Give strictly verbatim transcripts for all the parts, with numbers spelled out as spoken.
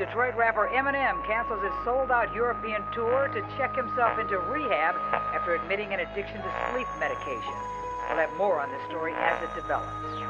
Detroit rapper Eminem cancels his sold-out European tour to check himself into rehab after admitting an addiction to sleep medication. We'll have more on this story as it develops.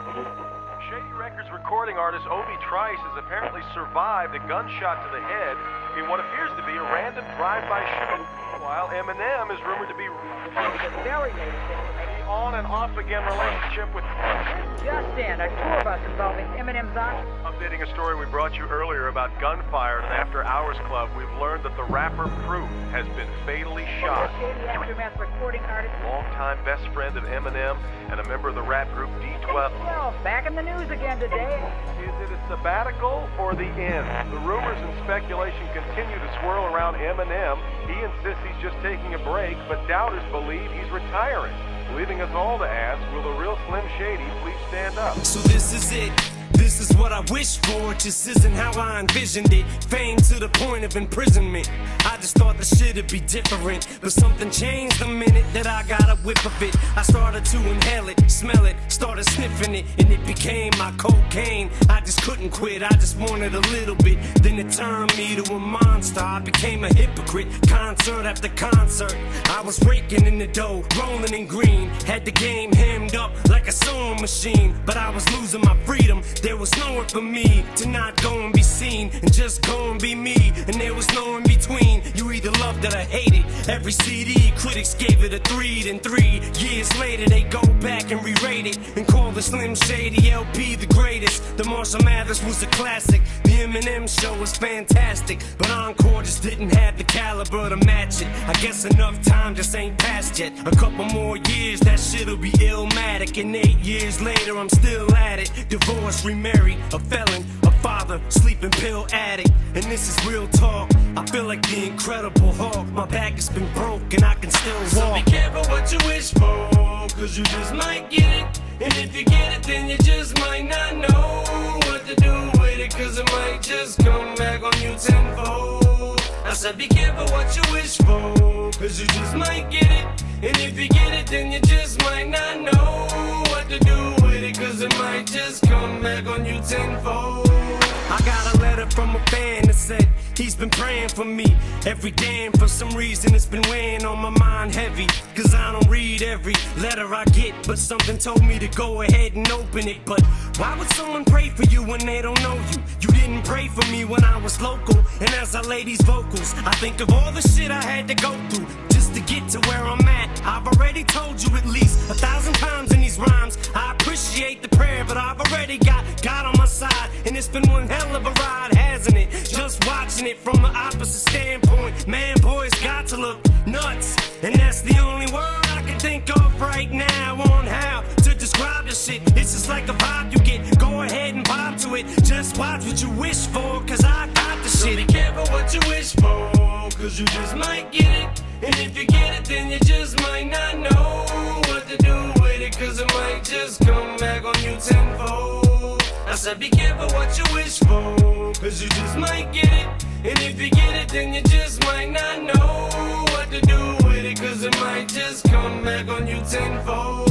Shady Records recording artist Obi Trice has apparently survived a gunshot to the head in what appears to be a random drive-by shooting, while Eminem is rumored to be The very latest information. on and off again relationship with Just in, a tour bus involving Eminem's aunt. Updating a story we brought you earlier about gunfire at an after-hours club, we've learned that the rapper Proof has been fatally shot. The Shady Aftermath recording artist. Longtime best friend of Eminem and a member of the rap group D twelve. Well, back in the news again today. Is it a sabbatical or the end? The rumors and speculation continue to swirl around Eminem. He insists he's just taking a break, but doubters believe he's retiring, leaving us all to ask, will the real Slim Shady please stand up? So this is it. This is what I wished for, it just isn't how I envisioned it. Fame to the point of imprisonment. I just thought the shit'd be different, but something changed the minute that I got a whiff of it. I started to inhale it, smell it, started sniffing it, and it became my cocaine. I just couldn't quit, I just wanted a little bit. Then it turned me to a monster, I became a hypocrite. Concert after concert, I was raking in the dough, rolling in green. Had the game hemmed up like a sewing machine, but I was losing my freedom. There was nowhere for me to not go and be seen and just go and be me, and there was no in between. You either loved it or hated. Every C D, critics gave it a three, then three years later they go back and re-rate it and call the Slim Shady L P the greatest. The Marshall Mathers was a classic. The Eminem show was fantastic, but Encore just didn't have the caliber to match it. I guess enough time just ain't passed yet. A couple more years, that shit'll be illmatic, and eight years later I'm still at it. Divorced, remarried, a felon, a father, sleeping pill addict, and this is real talk. I feel like the Incredible Hulk. My back has been broke and I can still walk. So be careful what you wish for, cause you just might get it. And if you get it, then you just might not know what to do with it, cause it might just come back on you tenfold. I said be careful what you wish for, cause you just might get it. And if you get it, then you just might not know what to do with it, cause it might just come back on you tenfold. I got a letter from a fan that said he's been praying for me every day, and for some reason it's been weighing on my mind heavy, cause I don't read every letter I get, but something told me to go ahead and open it. But why would someone pray for you when they don't know you? You didn't pray for me when I was local, and as I lay these vocals, I think of all the shit I had to go through just to get to where I'm at. I've already told you at least a thousand times in these rhymes, I appreciate the prayer, but I've already got God on my side, and it's been one hell of a ride, hasn't it? Just watching it from an opposite standpoint, man, boys got to look nuts, and that's the only word I can think of right now on how to describe the shit. It's just like a vibe you get, go ahead and vibe to it. Just watch what you wish for, cause I got the shit. So be careful what you wish for, cause you just might get it. And if you get it, then you just might not know what to do with it, cause it might just come back on you tenfold. I said be careful what you wish for, cause you just might get it. And if you get it, then you just might not know what to do with it, cause it might just come back on you tenfold.